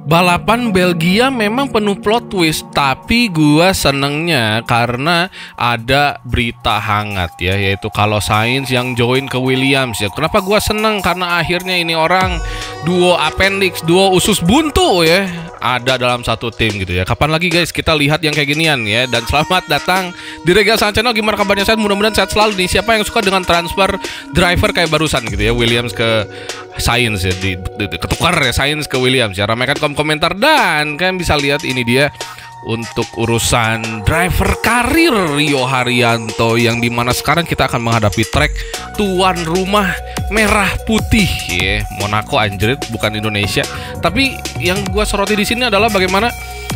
Balapan Belgia memang penuh plot twist, tapi gua senengnya karena ada berita hangat ya, yaitu kalau Sainz yang join ke Williams ya. Kenapa gua seneng? Karena akhirnya ini orang duo appendix, duo usus buntu ya, ada dalam satu tim gitu ya. Kapan lagi guys kita lihat yang kayak ginian ya. Dan selamat datang di Regal Sang Channel. Gimana kabarnya? Saya mudah-mudahan sehat selalu nih. Siapa yang suka dengan transfer driver kayak barusan gitu ya, Williams ke Sainz ya, ketukar ya Sainz ke Williams ya. Ramaikan komentar dan kalian bisa lihat ini dia untuk urusan driver karir Rio Haryanto, yang dimana sekarang kita akan menghadapi track tuan rumah merah putih ya, Monaco anjir, bukan Indonesia. Tapi yang gua soroti di sini adalah bagaimana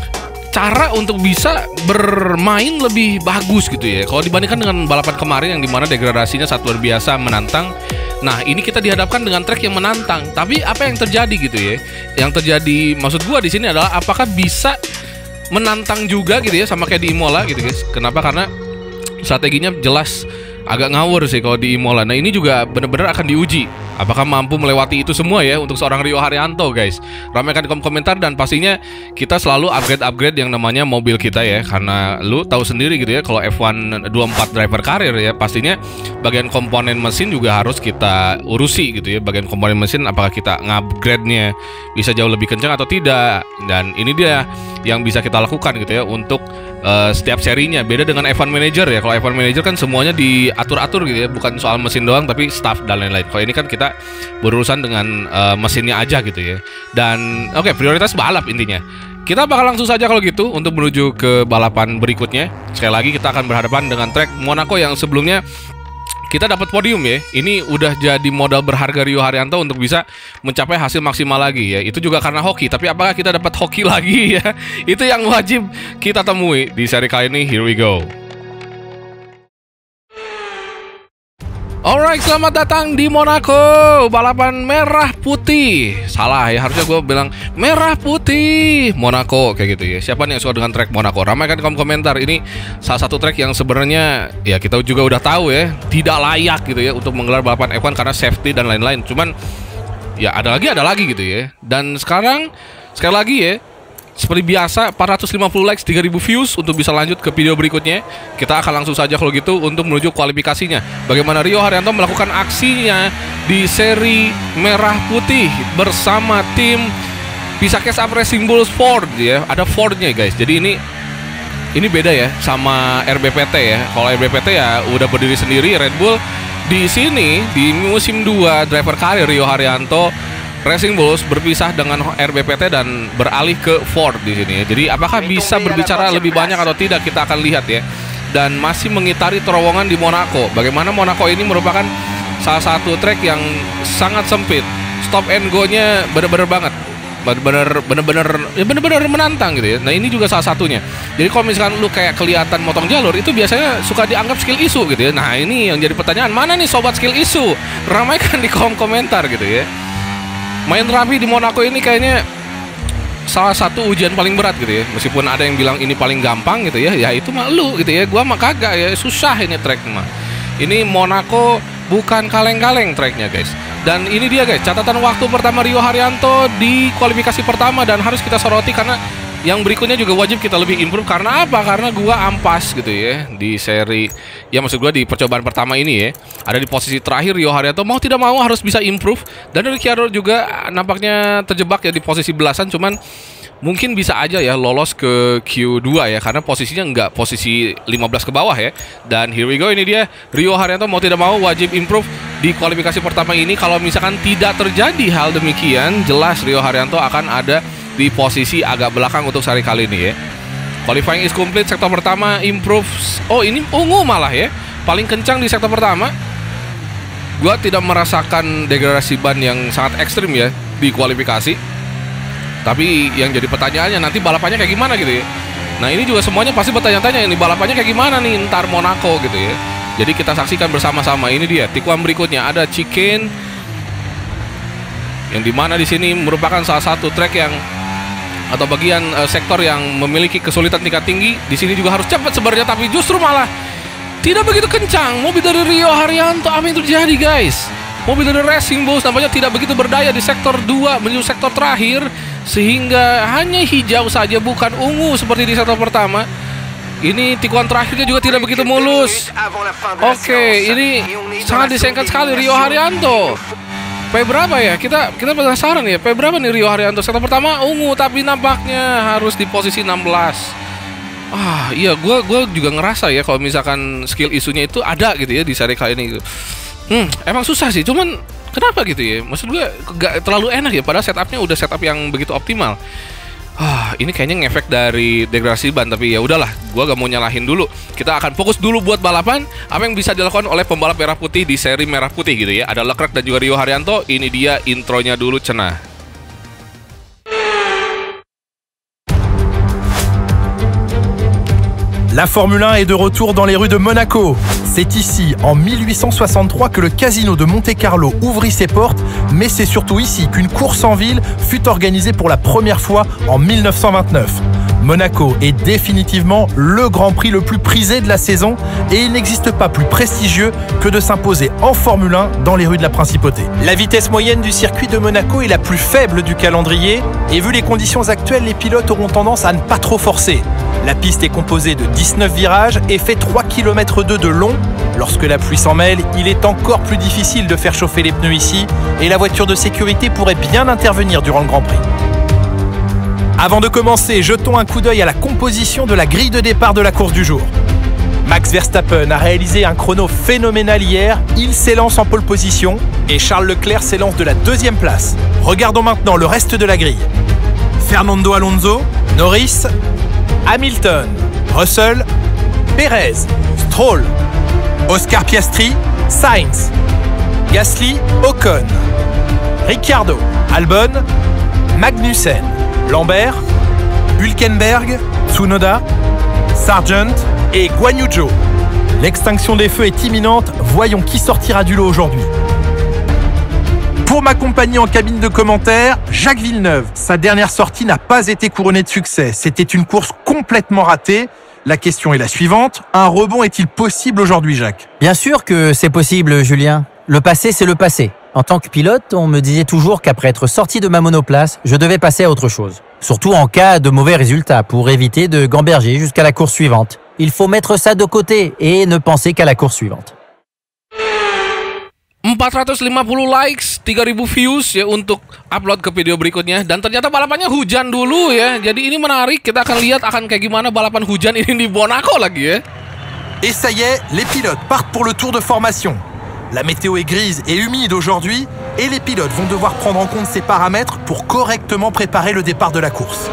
cara untuk bisa bermain lebih bagus gitu ya, kalau dibandingkan dengan balapan kemarin yang dimana degradasinya sangat luar biasa menantang. Nah ini kita dihadapkan dengan track yang menantang, tapi apa yang terjadi gitu ya? Yang terjadi maksud gua di sini adalah apakah bisa menantang juga gitu ya, sama kayak di Imola gitu guys. Kenapa? Karena strateginya jelas agak ngawur sih kalau di Imola. Nah ini juga benar-benar akan diuji apakah mampu melewati itu semua ya untuk seorang Rio Haryanto guys. Ramaikan di kolom komentar dan pastinya kita selalu upgrade yang namanya mobil kita ya, karena lu tahu sendiri gitu ya kalau F1 24 driver karir ya, pastinya bagian komponen mesin juga harus kita urusi gitu ya. Bagian komponen mesin apakah kita ngupgrade-nya bisa jauh lebih kencang atau tidak, dan ini dia yang bisa kita lakukan gitu ya untuk setiap serinya. Beda dengan F1 Manager ya, kalau F1 Manager kan semuanya diatur-atur gitu ya, bukan soal mesin doang tapi staff dan lain-lain. Kalau ini kan kita berurusan dengan mesinnya aja gitu ya. Dan oke, prioritas balap intinya. Kita bakal langsung saja kalau gitu untuk menuju ke balapan berikutnya. Sekali lagi kita akan berhadapan dengan track Monaco yang sebelumnya kita dapat podium ya. Ini udah jadi modal berharga Rio Haryanto untuk bisa mencapai hasil maksimal lagi ya. Itu juga karena hoki. Tapi apakah kita dapat hoki lagi ya? Itu yang wajib kita temui di seri kali ini. Here we go. Alright, selamat datang di Monaco, balapan merah putih. Salah ya, harusnya gue bilang merah putih Monaco kayak gitu ya. Siapa nih yang suka dengan track Monaco? Ramaikan di kolom komentar. Ini salah satu track yang sebenarnya ya kita juga udah tahu ya, tidak layak gitu ya untuk menggelar balapan F1 karena safety dan lain-lain. Cuman ya ada lagi gitu ya. Dan sekarang sekali lagi ya, seperti biasa 450 likes, 3000 views untuk bisa lanjut ke video berikutnya. Kita akan langsung saja kalau gitu untuk menuju kualifikasinya. Bagaimana Rio Haryanto melakukan aksinya di seri merah putih bersama tim Pisakes Up Racing Bulls Ford ya. Ada Fordnya guys. Jadi ini beda ya sama RBPT ya. Kalau RBPT ya udah berdiri sendiri. Red Bull di sini di musim 2 driver karir Rio Haryanto Racing Bulls berpisah dengan RBPT dan beralih ke Ford di sini ya. Jadi apakah bisa berbicara lebih banyak atau tidak, kita akan lihat ya. Dan masih mengitari terowongan di Monaco. Bagaimana Monaco ini merupakan salah satu track yang sangat sempit. Stop and go-nya bener-bener banget. Bener-bener menantang gitu ya. Nah ini juga salah satunya. Jadi kalau misalkan lu kayak kelihatan motong jalur, itu biasanya suka dianggap skill issue gitu ya. Nah ini yang jadi pertanyaan, mana nih sobat skill issue? Ramaikan di kolom komentar gitu ya. Main rapi di Monaco ini kayaknya salah satu ujian paling berat gitu ya. Meskipun ada yang bilang ini paling gampang gitu ya, ya itu mah lu gitu ya. Gua mah kagak ya, susah ini track mah. Ini Monaco bukan kaleng-kaleng tracknya guys. Dan ini dia guys, catatan waktu pertama Rio Haryanto di kualifikasi pertama. Dan harus kita soroti karena yang berikutnya juga wajib kita lebih improve. Karena apa? Karena gua ampas gitu ya di seri, ya maksud gua di percobaan pertama ini ya, ada di posisi terakhir. Rio Haryanto mau tidak mau harus bisa improve. Dan Ricciardo juga nampaknya terjebak ya di posisi belasan. Cuman mungkin bisa aja ya lolos ke Q2 ya, karena posisinya nggak posisi 15 ke bawah ya. Dan here we go, ini dia Rio Haryanto mau tidak mau wajib improve di kualifikasi pertama ini. Kalau misalkan tidak terjadi hal demikian, jelas Rio Haryanto akan ada di posisi agak belakang untuk seri kali ini ya. Qualifying is complete, sektor pertama improve. Oh ini ungu malah ya, paling kencang di sektor pertama. Gua tidak merasakan degradasi ban yang sangat ekstrim ya di kualifikasi. Tapi yang jadi pertanyaannya nanti balapannya kayak gimana gitu ya. Nah ini juga semuanya pasti bertanya-tanya, ini balapannya kayak gimana nih ntar Monaco gitu ya. Jadi kita saksikan bersama-sama. Ini dia tikungan berikutnya, ada chicane, yang dimana di sini merupakan salah satu track yang atau bagian sektor yang memiliki kesulitan tingkat tinggi. Di sini juga harus cepat sebenarnya, tapi justru malah tidak begitu kencang. Mobil dari Rio Haryanto, apa yang terjadi guys? Mobil dari Racing Bulls nampaknya tidak begitu berdaya di sektor 2 menuju sektor terakhir. sehingga hanya hijau saja, bukan ungu seperti di sektor pertama. Ini tikungan terakhirnya juga tidak begitu mulus. Oke, ini sangat disayangkan sekali Rio Haryanto. P berapa ya? Kita penasaran ya. P berapa nih Rio Haryanto? Sektor pertama ungu, tapi nampaknya harus di posisi 16. Iya, gue juga ngerasa ya kalau misalkan skill isunya itu ada gitu ya di seri kali ini gitu. Emang susah sih, cuman kenapa gitu ya? Maksud gue gak terlalu enak ya, padahal setupnya udah setup yang begitu optimal. Ini kayaknya ngefek dari degradasi ban, tapi ya udahlah, gua gak mau nyalahin dulu. Kita akan fokus dulu buat balapan. Apa yang bisa dilakukan oleh pembalap merah putih di seri merah putih gitu ya. Ada Leclerc dan juga Rio Haryanto. Ini dia intronya dulu, cenah. La Formule 1 est de retour dans les rues de Monaco. C'est ici, en 1863, que le casino de Monte-Carlo ouvrit ses portes, mais c'est surtout ici qu'une course en ville fut organisée pour la première fois en 1929. Monaco est définitivement le Grand Prix le plus prisé de la saison et il n'existe pas plus prestigieux que de s'imposer en Formule 1 dans les rues de la Principauté. La vitesse moyenne du circuit de Monaco est la plus faible du calendrier et vu les conditions actuelles, les pilotes auront tendance à ne pas trop forcer. La piste est composée de 19 virages et fait 3,2 km de long. Lorsque la pluie s'en mêle, il est encore plus difficile de faire chauffer les pneus ici et la voiture de sécurité pourrait bien intervenir durant le Grand Prix. Avant de commencer, jetons un coup d'œil à la composition de la grille de départ de la course du jour. Max Verstappen a réalisé un chrono phénoménal hier, il s'élance en pole position et Charles Leclerc s'élance de la 2e place. Regardons maintenant le reste de la grille. Fernando Alonso, Norris, Hamilton, Russell, Perez, Stroll, Oscar Piastri, Sainz, Gasly, Ocon, Ricciardo, Albon, Magnussen, Lambert, Hülkenberg, Tsunoda, Sargent et Guan Yu Zhou. L'extinction des feux est imminente, voyons qui sortira du lot aujourd'hui. Pour m'accompagner en cabine de commentaires, Jacques Villeneuve. Sa dernière sortie n'a pas été couronnée de succès. C'était une course complètement ratée. La question est la suivante. Un rebond est-il possible aujourd'hui, Jacques? Bien sûr que c'est possible, Julien. Le passé, c'est le passé. En tant que pilote, on me disait toujours qu'après être sorti de ma monoplace, je devais passer à autre chose. Surtout en cas de mauvais résultats, pour éviter de gamberger jusqu'à la course suivante. Il faut mettre ça de côté et ne penser qu'à la course suivante. 450 likes, 3000 views ya untuk upload ke video berikutnya. Dan ternyata balapannya hujan dulu ya. Jadi ini menarik, kita akan lihat akan kayak gimana balapan hujan ini di Monaco lagi ya. Et ça y est, les pilotes partent pour le tour de formation. La météo est grise et humide aujourd'hui et les pilotes vont devoir prendre en compte ces paramètres pour correctement préparer le départ de la course.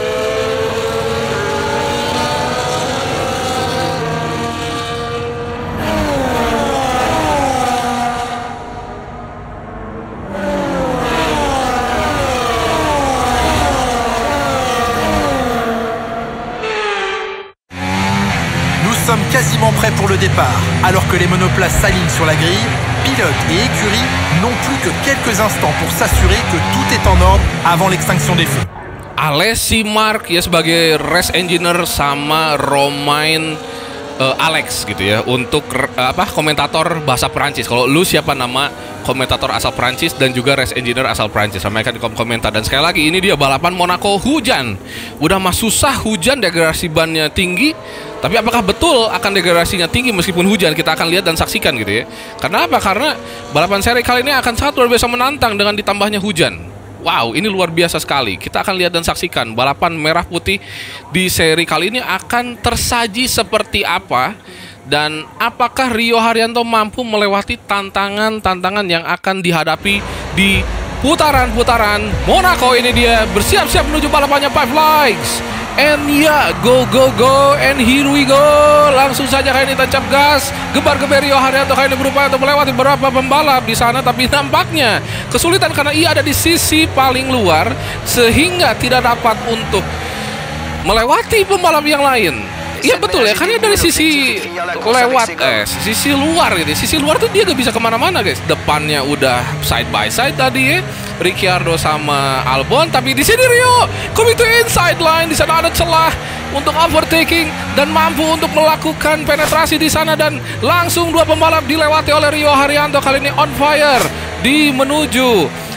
Nous sommes quasiment prêts pour le départ. Alors que les monoplaces s'alignent sur la grille, pilotes et écuries n'ont plus que quelques instants pour s'assurer que tout est en ordre avant l'extinction des feux. Alessi Mark ya sebagai race engineer sama Romain Alex gitu ya untuk komentator bahasa Perancis. Kalau lu siapa nama komentator asal Perancis dan juga race engineer asal Perancis, sampaikan di kolom komentar. Dan sekali lagi ini dia balapan Monaco hujan. Udah mah susah hujan, degradasi bannya tinggi. Tapi apakah betul akan degradasinya tinggi meskipun hujan? Kita akan lihat dan saksikan gitu ya. Karena apa? Karena balapan seri kali ini akan sangat luar biasa menantang dengan ditambahnya hujan. Wow, ini luar biasa sekali. Kita akan lihat dan saksikan balapan merah putih di seri kali ini akan tersaji seperti apa. Dan apakah Rio Haryanto mampu melewati tantangan-tantangan yang akan dihadapi di putaran-putaran Monaco. Ini dia bersiap-siap menuju balapannya 5 likes. And ya, go go go, and here we go. Langsung saja kali ini tancap gas. Gebar-geber Rio Haryanto kali ini berupaya untuk melewati beberapa pembalap di sana, tapi nampaknya kesulitan karena ia ada di sisi paling luar sehingga tidak dapat untuk melewati pembalap yang lain. Iya betul ya, karena dari sisi lewat sisi luar gitu. Sisi luar tuh dia gak bisa kemana-mana guys. Depannya udah side by side tadi ya, Ricciardo sama Albon, tapi di sini Rio coming to inside line. Di sana ada celah untuk overtaking dan mampu untuk melakukan penetrasi di sana, dan langsung dua pembalap dilewati oleh Rio Haryanto kali ini on fire di menuju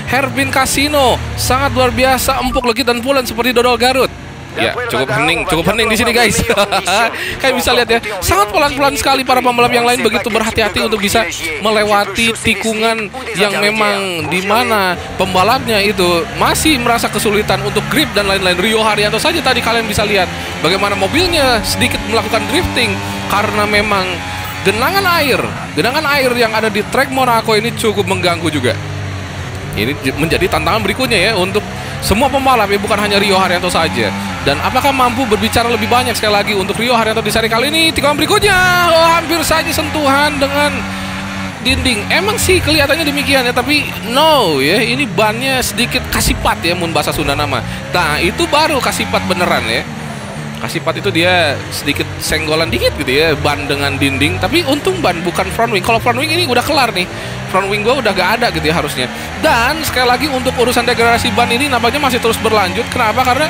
Herbin Casino sangat luar biasa, empuk, legit dan pulen seperti dodol Garut. Ya, cukup hening di sini guys. Kayak bisa lihat ya, sangat pelan-pelan sekali para pembalap yang lain begitu berhati-hati untuk bisa melewati tikungan yang memang dimana pembalapnya itu masih merasa kesulitan untuk grip dan lain-lain. Rio Haryanto saja tadi kalian bisa lihat bagaimana mobilnya sedikit melakukan drifting karena memang genangan air yang ada di trek Monaco ini cukup mengganggu juga. Ini menjadi tantangan berikutnya ya untuk semua pembalap ya, bukan hanya Rio Haryanto saja. Dan apakah mampu berbicara lebih banyak sekali lagi untuk Rio Haryanto di seri kali ini? Tikungan berikutnya, hampir saja sentuhan dengan dinding. Emang sih kelihatannya demikian ya, tapi no ya, ini bannya sedikit kasipat ya, mun bahasa Sunda nama. Nah itu baru kasipat beneran ya. Kasipat itu dia sedikit senggolan dikit gitu ya, ban dengan dinding. Tapi untung ban bukan front wing. Kalau front wing ini udah kelar nih, front wing gue udah gak ada gitu ya harusnya. Dan sekali lagi untuk urusan degradasi ban ini nampaknya masih terus berlanjut. Kenapa? Karena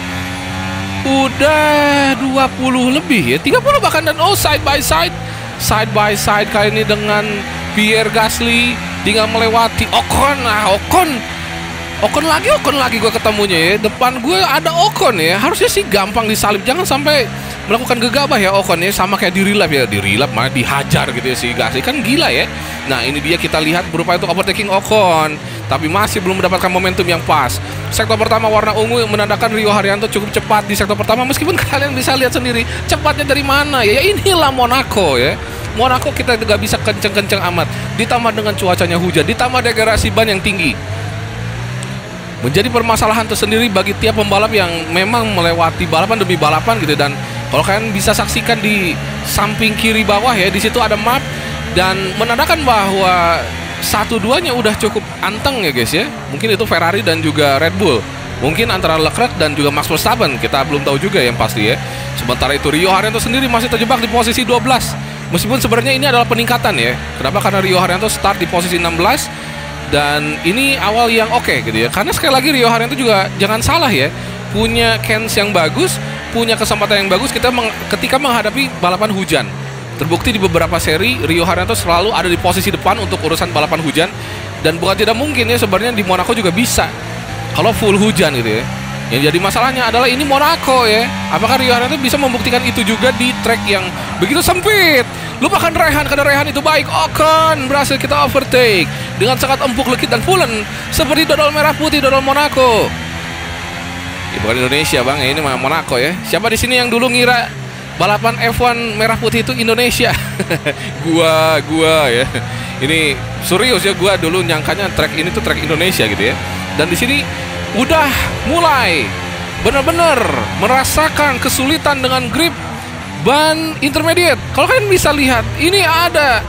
udah 20 lebih ya, 30 bahkan. Dan side by side kali ini dengan Pierre Gasly tinggal melewati Ocon. Nah Ocon lagi gue ketemunya ya. Depan gue ada Ocon ya. Harusnya sih gampang disalip. Jangan sampai melakukan gegabah ya Ocon ya. Sama kayak di relap ya. Di relap malah dihajar gitu ya si Gasly. Kan gila ya. Nah ini dia kita lihat berupaya untuk overtaking Ocon, tapi masih belum mendapatkan momentum yang pas. Sektor pertama warna ungu menandakan Rio Haryanto cukup cepat di sektor pertama. Meskipun kalian bisa lihat sendiri cepatnya dari mana ya. Inilah Monaco ya. Monaco kita gak bisa kenceng-kenceng amat. Ditambah dengan cuacanya hujan. Ditambah degradasi ban yang tinggi. Menjadi permasalahan tersendiri bagi tiap pembalap yang memang melewati balapan demi balapan gitu. Dan kalau kalian bisa saksikan di samping kiri bawah ya, di situ ada map dan menandakan bahwa 1-2-nya udah cukup anteng ya guys ya. Mungkin itu Ferrari dan juga Red Bull. Mungkin antara Leclerc dan juga Max Verstappen, kita belum tahu juga yang pasti ya. Sementara itu Rio Haryanto sendiri masih terjebak di posisi 12. Meskipun sebenarnya ini adalah peningkatan ya. Kenapa? Karena Rio Haryanto start di posisi 16. Dan ini awal yang oke gitu ya. Karena sekali lagi Rio Haryanto juga jangan salah ya, punya chance yang bagus, punya kesempatan yang bagus ketika menghadapi balapan hujan. Terbukti di beberapa seri Rio Haryanto selalu ada di posisi depan untuk urusan balapan hujan. Dan bukan tidak mungkin ya sebenarnya di Monaco juga bisa kalau full hujan gitu ya. Yang jadi masalahnya adalah ini Monaco ya. Apakah Rio Haryanto bisa membuktikan itu juga di track yang begitu sempit? Lupakan rehan, karena rehan itu baik. Ocon berhasil kita overtake dengan sangat empuk, legit dan pulen seperti dodol merah putih, dodol Monaco. Ya, bukan Indonesia bang ya, ini mah Monaco ya. Siapa di sini yang dulu ngira balapan F1 merah putih itu Indonesia? gua ya. Ini serius ya, gua dulu nyangkanya track ini tuh track Indonesia gitu ya. Dan di sini udah mulai benar-benar merasakan kesulitan dengan grip ban intermediate. Kalau kalian bisa lihat, ini ada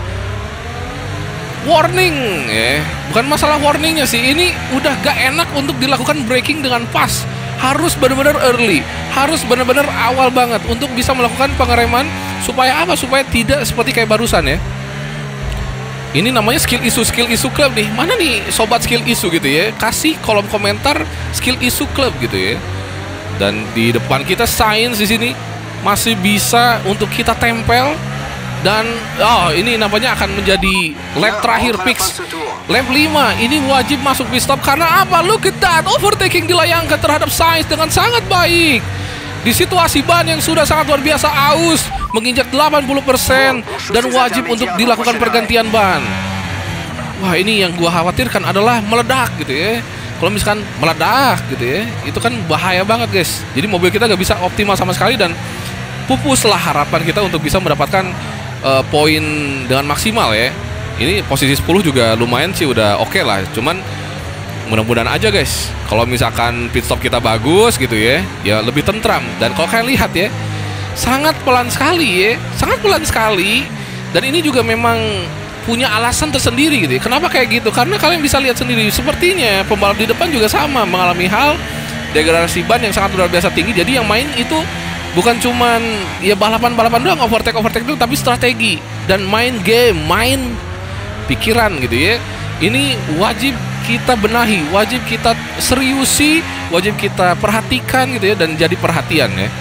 warning ya. Bukan masalah warningnya sih, ini udah gak enak untuk dilakukan braking dengan pas. Harus benar-benar early, harus benar-benar awal banget untuk bisa melakukan pengereman. Supaya apa? Supaya tidak seperti kayak barusan ya. Ini namanya skill issue club nih. Mana nih sobat skill issue gitu ya? Kasih kolom komentar skill issue club gitu ya. Dan di depan kita Sainz di sini masih bisa untuk kita tempel. Dan ini nampaknya akan menjadi lap terakhir fix. Lap 5 ini wajib masuk pit stop. Karena apa? Look at that, overtaking dilayangkan terhadap Sainz dengan sangat baik di situasi ban yang sudah sangat luar biasa aus, menginjak 80% dan wajib untuk dilakukan pergantian ban. Wah, ini yang gua khawatirkan adalah meledak gitu ya. Kalau misalkan meledak gitu ya, itu kan bahaya banget guys. Jadi mobil kita gak bisa optimal sama sekali dan pupuslah harapan kita untuk bisa mendapatkan poin dengan maksimal ya. Ini posisi 10 juga lumayan sih, udah oke lah. Cuman mudah-mudahan aja guys, kalau misalkan pit stop kita bagus gitu ya, ya lebih tentram. Dan kalau kalian lihat ya, sangat pelan sekali ya, sangat pelan sekali. Dan ini juga memang punya alasan tersendiri gitu ya. Kenapa kayak gitu? Karena kalian bisa lihat sendiri, sepertinya pembalap di depan juga sama mengalami hal degradasi ban yang sangat luar biasa tinggi. Jadi yang main itu bukan cuman ya balapan-balapan doang, overtake itu, tapi strategi dan main game, main pikiran gitu ya. Ini wajib kita benahi, wajib kita seriusi, wajib kita perhatikan gitu ya, dan jadi perhatian ya.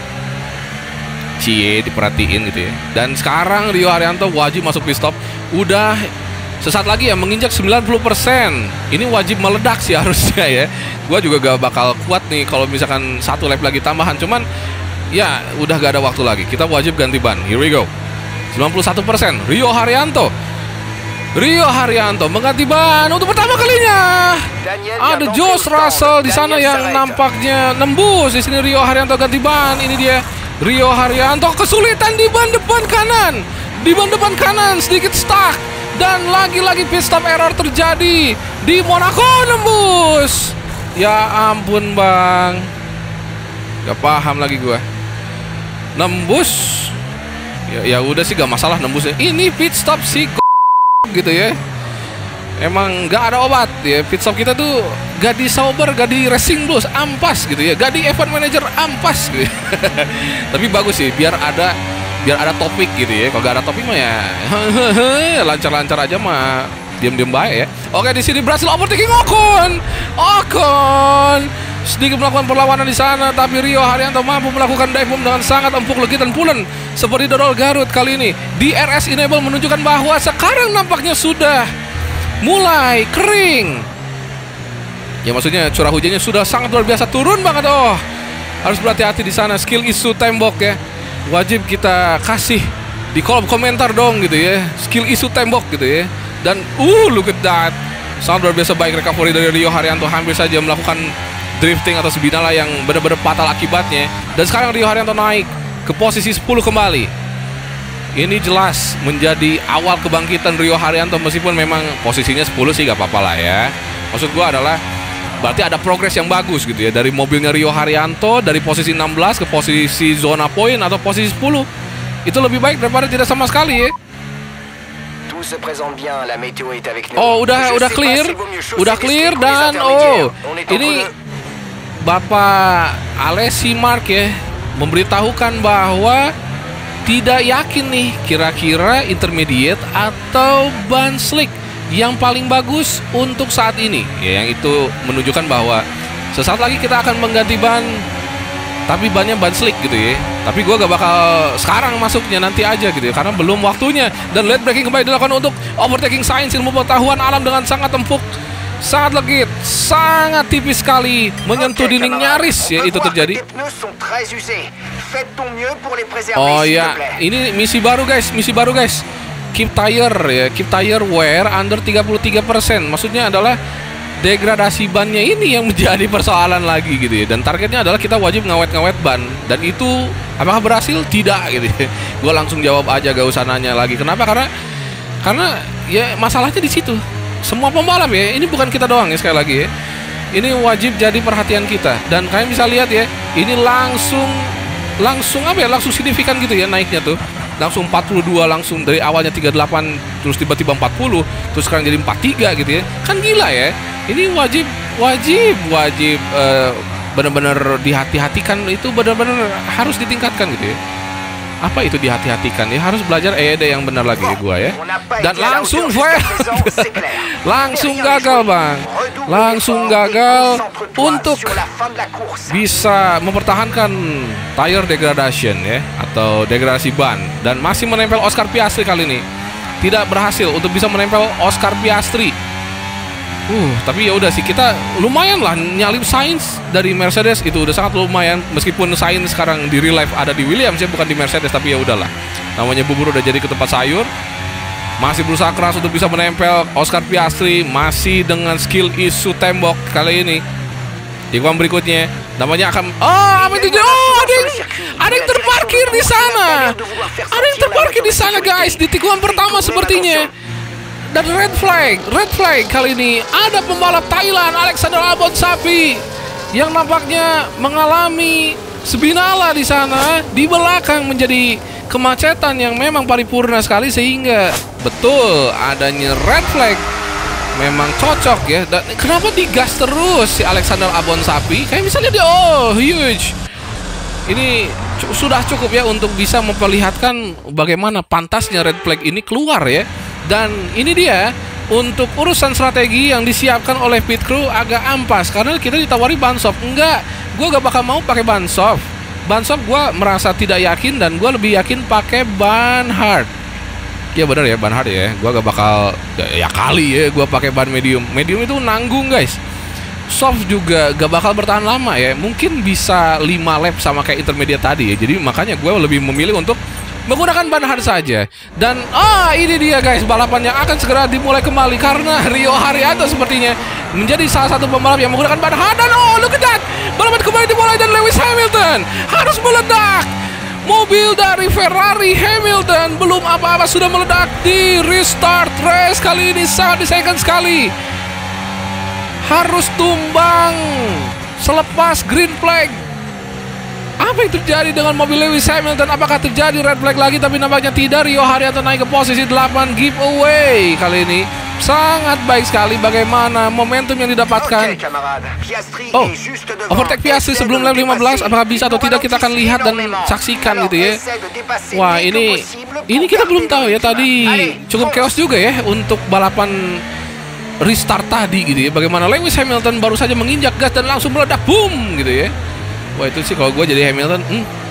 Diperhatiin gitu ya. Dan sekarang Rio Haryanto wajib masuk pit stop. Udah sesaat lagi ya menginjak 90%. Ini wajib meledak sih harusnya ya. Gua juga gak bakal kuat nih kalau misalkan satu lap lagi tambahan. Cuman ya udah gak ada waktu lagi. Kita wajib ganti ban. Here we go. 91%. Rio Haryanto mengganti ban untuk pertama kalinya. Ada George Russell di sana yang nampaknya nembus. Di sini Rio Haryanto ganti ban. Ini dia Rio Haryanto kesulitan di ban depan kanan. Di ban depan kanan sedikit stuck. Dan lagi-lagi pit stop error terjadi di Monaco, nembus. Ya ampun bang, gak paham lagi gue. Nembus. Ya udah sih gak masalah nembusnya. Ini pit stop sih gitu ya. Emang gak ada obat ya. Pit stop kita tuh gak di Sauber, gak di Racing Bulls, ampas gitu ya. Gak di event manager, ampas gitu. Tapi bagus sih, biar ada topik gitu ya. Kalau gak ada topik mah ya lancar-lancar aja mah, diam-diam baik ya. Oke, di sini berhasil overtaking Ocon sedikit melakukan perlawanan di sana, tapi Rio Haryanto mampu melakukan dive bomb dengan sangat empuk, legit dan pulen seperti dodol Garut kali ini. DRS enable menunjukkan bahwa sekarang nampaknya sudah mulai kering. Ya maksudnya curah hujannya sudah sangat luar biasa, turun banget. Oh, harus berhati-hati di sana. Skill isu tembok ya, wajib kita kasih di kolom komentar dong gitu ya. Skill isu tembok gitu ya. Dan look at that, sangat luar biasa baik recovery dari Rio Haryanto. Hampir saja melakukan drifting atas Binala yang benar-benar fatal akibatnya. Dan sekarang Rio Haryanto naik ke posisi 10 kembali. Ini jelas menjadi awal kebangkitan Rio Haryanto. Meskipun memang posisinya 10 sih gak apa-apa lah ya. Maksud gue adalah berarti ada progres yang bagus gitu ya. Dari mobilnya Rio Haryanto dari posisi 16 ke posisi zona poin atau posisi 10. Itu lebih baik daripada tidak sama sekali ya. Oh udah clear. Udah clear dan ini Bapak Alesi Mark ya memberitahukan bahwa tidak yakin nih kira-kira intermediate atau ban slick yang paling bagus untuk saat ini ya, yang itu menunjukkan bahwa sesaat lagi kita akan mengganti ban, tapi bannya ban slick gitu ya. Tapi gue gak bakal sekarang masuknya, nanti aja gitu ya, karena belum waktunya. Dan late braking kembali dilakukan untuk overtaking Sainz, ilmu pengetahuan alam dengan sangat empuk, sangat legit, sangat tipis sekali menyentuh dinding nyaris ya. Itu terjadi. Oh ya, ini misi baru guys. Keep tire wear under 33%. Maksudnya adalah degradasi bannya ini yang menjadi persoalan lagi gitu ya. Dan targetnya adalah kita wajib ngawet-ngawet ban. Dan itu apakah berhasil? Tidak gitu ya. Gue langsung jawab aja, gak usah nanya lagi. Kenapa? Karena ya masalahnya di situ. Semua pembalap ya, ini bukan kita doang ya, sekali lagi ya. Ini wajib jadi perhatian kita. Dan kalian bisa lihat ya, ini langsung signifikan gitu ya naiknya tuh. Langsung 42, langsung dari awalnya 38 terus tiba-tiba 40, terus sekarang jadi 43 gitu ya. Kan gila ya. Ini wajib benar-benar dihati-hatikan, itu benar-benar harus ditingkatkan gitu ya. Apa itu dihati-hatikan ya, harus belajar yang benar lagi ya gua ya. Dan langsung gagal bang, langsung gagal untuk bisa mempertahankan tire degradation ya, atau degradasi ban. Dan masih menempel Oscar Piastri kali ini, tidak berhasil untuk bisa menempel Oscar Piastri. Tapi ya udah sih, kita lumayan lah nyalip Sainz dari Mercedes, itu udah sangat lumayan. Meskipun Sainz sekarang di real life ada di Williams ya, bukan di Mercedes, tapi ya udahlah. Namanya bubur udah jadi ke tempat sayur. Masih berusaha keras untuk bisa menempel Oscar Piastri, masih dengan skill isu tembok kali ini. Tikungan berikutnya namanya akan apa itu? Ada yang terparkir di sana. Ada yang terparkir di sana guys, di tikungan pertama sepertinya. Dan red flag kali ini ada pembalap Thailand Alexander Albon Sapi yang nampaknya mengalami sebinala di sana. Di belakang menjadi kemacetan yang memang paripurna sekali, sehingga betul adanya red flag memang cocok ya. Dan kenapa digas terus si Alexander Albon Sapi? Kayak misalnya dia huge. Ini sudah cukup ya untuk bisa memperlihatkan bagaimana pantasnya red flag ini keluar ya. Dan ini dia untuk urusan strategi yang disiapkan oleh pit crew agak ampas karena kita ditawari ban soft. Enggak, gue gak bakal mau pakai ban soft. Ban soft gue merasa tidak yakin, dan gue lebih yakin pakai ban hard. Iya benar ya, ban hard ya. Gua gak bakal ya kali ya gua pakai ban medium. Medium itu nanggung guys. Soft juga gak bakal bertahan lama ya. Mungkin bisa 5 lap sama kayak intermediate tadi ya. Jadi makanya gue lebih memilih untuk menggunakan ban hard saja. Dan ini dia guys, balapan yang akan segera dimulai kembali karena Rio Haryanto sepertinya menjadi salah satu pembalap yang menggunakan ban hard. Dan look at that, balapan kembali dimulai dan Lewis Hamilton harus meledak. Mobil dari Ferrari Hamilton belum apa-apa sudah meledak di restart race kali ini. Sangat disayangkan sekali, harus tumbang selepas green flag. Apa yang terjadi dengan mobil Lewis Hamilton? Apakah terjadi red flag lagi? Tapi nampaknya tidak. Rio Haryanto naik ke posisi 8, giveaway kali ini. Sangat baik sekali bagaimana momentum yang didapatkan. Overtake Piastri sebelum lap 15. Apakah bisa atau tidak kita akan lihat dan saksikan gitu ya. Wah, ini kita belum tahu ya. Tadi cukup chaos juga ya untuk balapan restart tadi gitu ya. Bagaimana Lewis Hamilton baru saja menginjak gas dan langsung meledak, boom gitu ya. Wah, itu sih kalau gue jadi Hamilton,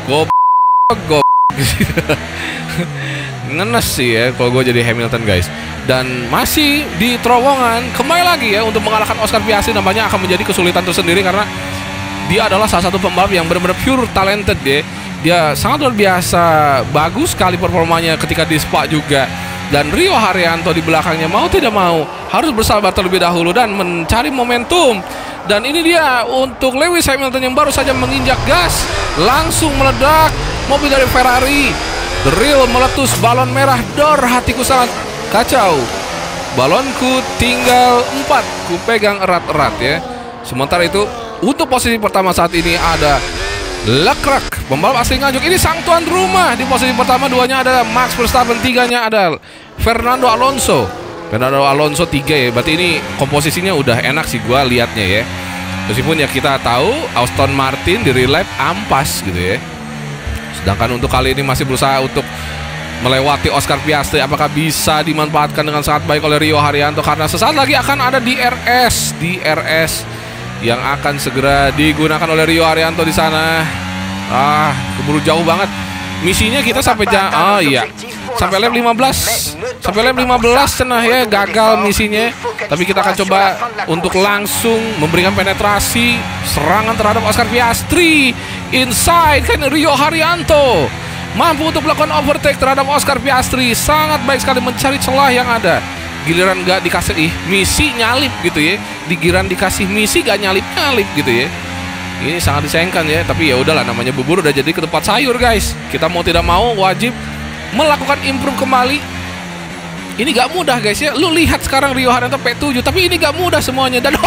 ngenes sih ya kalau gue jadi Hamilton guys. Dan masih di terowongan kembali lagi ya untuk mengalahkan Oscar Piastri, nampaknya akan menjadi kesulitan tersendiri karena dia adalah salah satu pembalap yang benar-benar pure talented ya. Dia sangat luar biasa, bagus sekali performanya ketika di Spa juga. Dan Rio Haryanto di belakangnya mau tidak mau harus bersabar terlebih dahulu dan mencari momentum. Dan ini dia untuk Lewis Hamilton yang baru saja menginjak gas, langsung meledak mobil dari Ferrari. The Real meletus balon merah dor, hatiku sangat kacau. Balonku tinggal 4, ku pegang erat-erat ya. Sementara itu untuk posisi pertama saat ini ada Leclerc, pembalap asli Nganjuk. Ini sang tuan rumah di posisi pertama. Duanya ada Max Verstappen, tiganya ada Fernando Alonso. Fernando Alonso 3 ya. Berarti ini komposisinya udah enak sih gua liatnya ya. Meskipun ya kita tahu Aston Martin di relap ampas gitu ya. Sedangkan untuk kali ini masih berusaha untuk melewati Oscar Piastri. Apakah bisa dimanfaatkan dengan sangat baik oleh Rio Haryanto? Karena sesaat lagi akan ada DRS yang akan segera digunakan oleh Rio Haryanto di sana. Keburu jauh banget. Misinya kita sampai sampai lap 15. Sampai lap 15 cenah ya, gagal misinya. Tapi kita akan coba untuk langsung memberikan penetrasi serangan terhadap Oscar Piastri. Inside kan Rio Haryanto mampu untuk melakukan overtake terhadap Oscar Piastri. Sangat baik sekali mencari celah yang ada. Giliran gak dikasih misi nyalip gitu ya. Di giliran dikasih misi gak nyalip gitu ya. Ini sangat disayangkan ya. Tapi ya udahlah, namanya bubur udah jadi ketupat sayur guys. Kita mau tidak mau wajib melakukan improve kembali. Ini gak mudah guys ya. Lu lihat sekarang Rio Haryanto P7, tapi ini gak mudah semuanya. Dan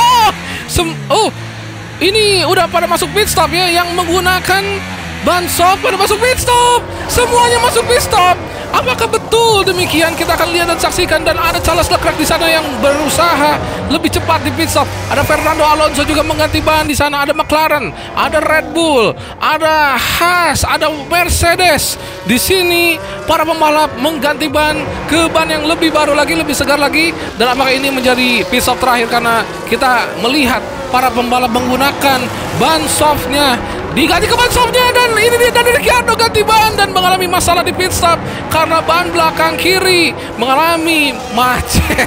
ini udah pada masuk pit stop ya. Yang menggunakan ban soft pada masuk pit stop. Semuanya masuk pit stop. Apakah betul demikian? Kita akan lihat dan saksikan. Dan ada Charles Leclerc di sana yang berusaha lebih cepat di pit stop. Ada Fernando Alonso juga mengganti ban di sana. Ada McLaren, ada Red Bull, ada Haas, ada Mercedes. Di sini para pembalap mengganti ban ke ban yang lebih baru lagi, lebih segar lagi. Dan apakah ini menjadi pit stop terakhir? Karena kita melihat para pembalap menggunakan ban softnya. Diganti ke ban softnya dan ini dia, dan Ricciardo ganti ban dan mengalami masalah di pit stop karena ban belakang kiri mengalami macet.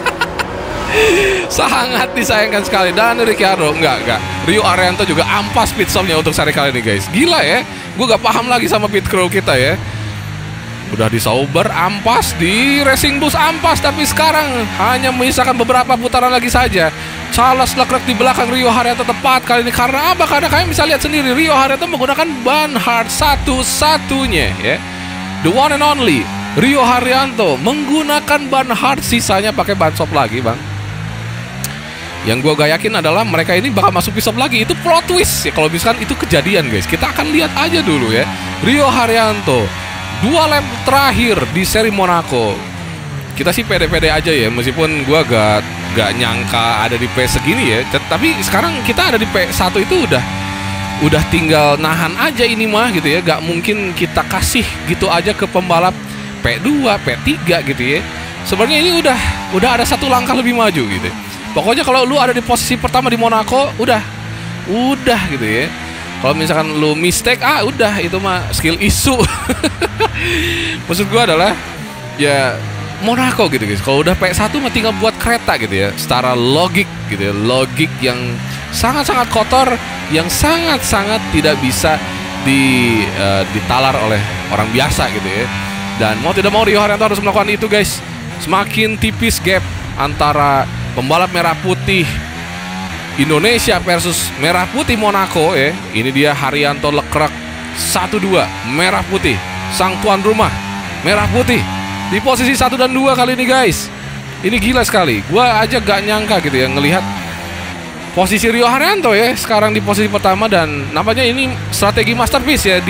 Sangat disayangkan sekali. Dan Ricciardo enggak Rio Haryanto juga ampas pit stopnya untuk seri kali ini guys. Gila ya, gue gak paham lagi sama pit crew kita ya. Udah di Sauber ampas, di Racing Bulls ampas, tapi sekarang hanya menyisakan beberapa putaran lagi saja. Charles Leclerc di belakang Rio Haryanto tepat kali ini. Karena apa? Karena kalian bisa lihat sendiri, Rio Haryanto menggunakan ban hard satu-satunya ya. The one and only Rio Haryanto menggunakan ban hard, sisanya pakai ban soft lagi bang. Yang gue gak yakin adalah mereka ini bakal masuk pit stop lagi. Itu plot twist ya kalau misalkan itu kejadian guys. Kita akan lihat aja dulu ya. Rio Haryanto 2 lap terakhir di seri Monaco. Kita sih pede-pede aja ya, meskipun gue gak nyangka ada di P segini ya. Tapi sekarang kita ada di P1 itu udah tinggal nahan aja ini mah gitu ya. Gak mungkin kita kasih gitu aja ke pembalap P2, P3 gitu ya. Sebenarnya ini udah ada satu langkah lebih maju gitu. Pokoknya kalau lu ada di posisi pertama di Monaco, udah gitu ya. Kalau misalkan lu mistake, udah itu mah skill issue. Maksud gue adalah ya Monaco gitu guys. Kalau udah P1 mah tinggal buat kereta gitu ya. Secara logik gitu ya. Logik yang sangat-sangat kotor, yang sangat-sangat tidak bisa ditalar oleh orang biasa gitu ya. Dan mau tidak mau Rio Haryanto harus melakukan itu guys. Semakin tipis gap antara pembalap merah putih Indonesia versus merah putih Monaco ya. Ini dia Haryanto Leclerc 1-2 merah putih. Sang tuan rumah merah putih di posisi 1 dan 2 kali ini guys. Ini gila sekali. Gua aja gak nyangka gitu ya ngelihat posisi Rio Haryanto ya sekarang di posisi pertama. Dan nampaknya ini strategi masterpiece ya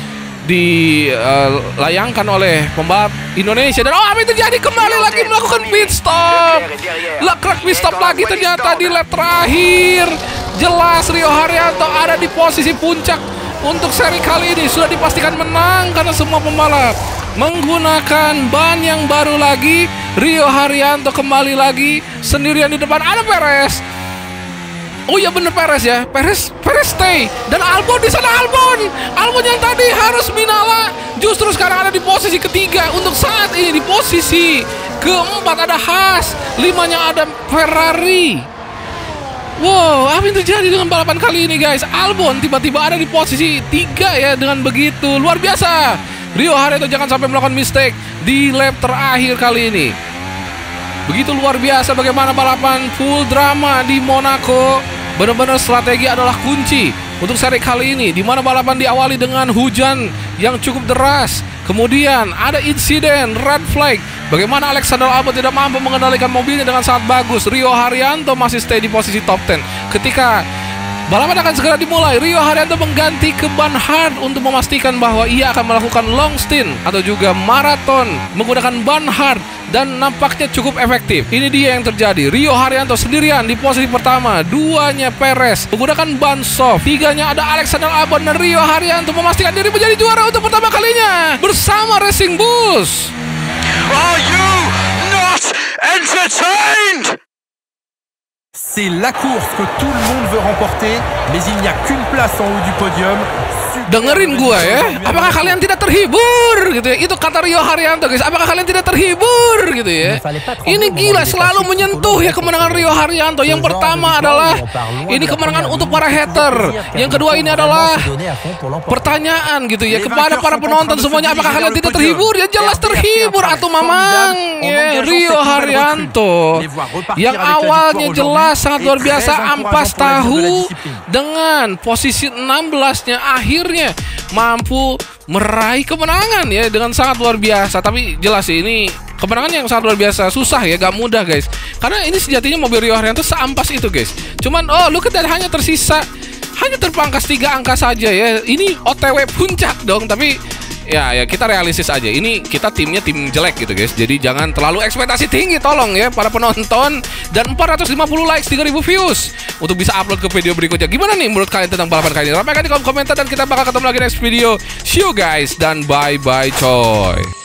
dilayangkan oleh pembalap Indonesia. Dan apa yang terjadi? Kembali lagi melakukan pit stop. Leclerc pit stop lagi ternyata di lap terakhir. Jelas Rio Haryanto ada di posisi puncak untuk seri kali ini. Sudah dipastikan menang karena semua pembalap menggunakan ban yang baru lagi. Rio Haryanto kembali lagi sendirian di depan. Ada Perez. Oh iya bener Perez ya. Perez stay. Dan Albon di sana. Albon yang tadi harus Minala justru sekarang ada di posisi ketiga. Untuk saat ini di posisi keempat ada Haas. 5-nya ada Ferrari. Wow, apa yang terjadi dengan balapan kali ini guys? Albon tiba-tiba ada di posisi 3 ya. Dengan begitu luar biasa. Rio Haryanto jangan sampai melakukan mistake di lap terakhir kali ini. Begitu luar biasa bagaimana balapan full drama di Monaco. Benar-benar strategi adalah kunci untuk seri kali ini, di mana balapan diawali dengan hujan yang cukup deras. Kemudian ada insiden red flag. Bagaimana Alexander Albon tidak mampu mengendalikan mobilnya dengan sangat bagus. Rio Haryanto masih stay di posisi top 10. Ketika balapan akan segera dimulai, Rio Haryanto mengganti ke ban hard untuk memastikan bahwa ia akan melakukan long stint atau juga maraton menggunakan ban hard, dan nampaknya cukup efektif. Ini dia yang terjadi. Rio Haryanto sendirian di posisi pertama, 2-nya Perez menggunakan ban soft, 3-nya ada Alexander Albon, dan Rio Haryanto memastikan diri menjadi juara untuk pertama kalinya bersama Racing Bulls. Are you not entertained? C'est la course que tout le monde veut remporter, mais il n'y a qu'une place en haut du podium. Dengerin gua ya, apakah kalian tidak terhibur gitu ya? Itu kata Rio Haryanto guys, apakah kalian tidak terhibur gitu ya? Ini gila, selalu menyentuh ya kemenangan Rio Haryanto. Yang pertama adalah ini kemenangan untuk para hater. Yang kedua ini adalah pertanyaan gitu ya kepada para penonton semuanya, apakah kalian tidak terhibur? Ya jelas terhibur atau mamang ya. Rio Haryanto yang awalnya jelas sangat luar biasa ampas tahu, dengan posisi 16-nya akhirnya mampu meraih kemenangan ya dengan sangat luar biasa. Tapi jelas sih ini kemenangan yang sangat luar biasa, susah ya, gak mudah guys. Karena ini sejatinya mobil Rio Haryanto seampas itu guys. Cuman look at that, hanya terpangkas 3 angka saja ya. Ini OTW puncak dong. Tapi ya kita realistis aja. Ini kita timnya tim jelek gitu guys. Jadi jangan terlalu ekspektasi tinggi tolong ya para penonton. Dan 450 likes, 3000 views untuk bisa upload ke video berikutnya. Gimana nih menurut kalian tentang balapan kali ini? Sampaikan di kolom komentar dan kita bakal ketemu lagi next video. See you guys dan bye bye coy.